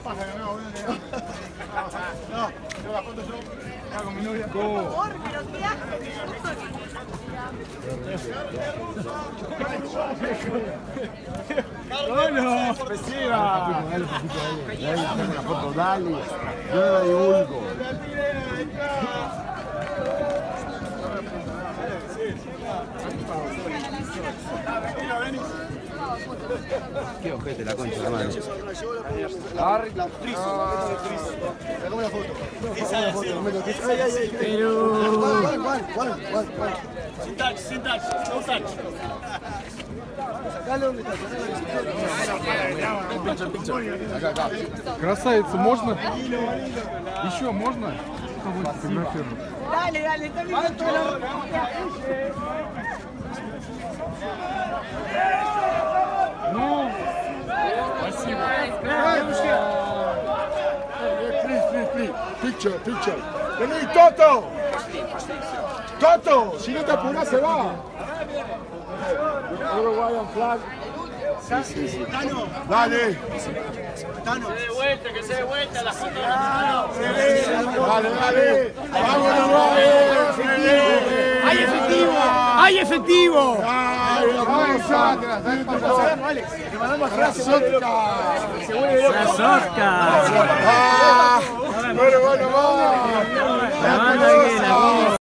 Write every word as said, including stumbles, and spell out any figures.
pasa? Que no, no, yo la foto yo, acá con mi novia. Por favor, pero qué asco. Bueno, reciba. Dale, poquito, dale, dale, saca una foto, dale. Yo no la divulgo. Qué ojete la concha, hermano. Agarre la actriz. Sacame una foto. Sacame una foto. Ay, ay, ay. Pero... ¿Cuál, cuál, cuál, cuál, cuál? Sin touch, sin touch, no touch. Sacale donde está. Acá, acá. Красавица, можно? Еще можно? Кого фотографировать? Dale, dale, está bien. Ну, спасибо. Please, please, please. Picture, picture. Vení, Toto. Toto, si no te apuras se va. Uruguayan flag. Sí, sí, sí. Dale. Se dé vuelta, que se dé vuelta la foto de la Dale, dale. Vamos, Uruguay. ¡Hay efectivo! ¡Hay efectivo! Ay, vamos, atrás. Te mandamos gracias. ¡Sasosca! Ah, bueno, bueno, vamos. La mano ahí, la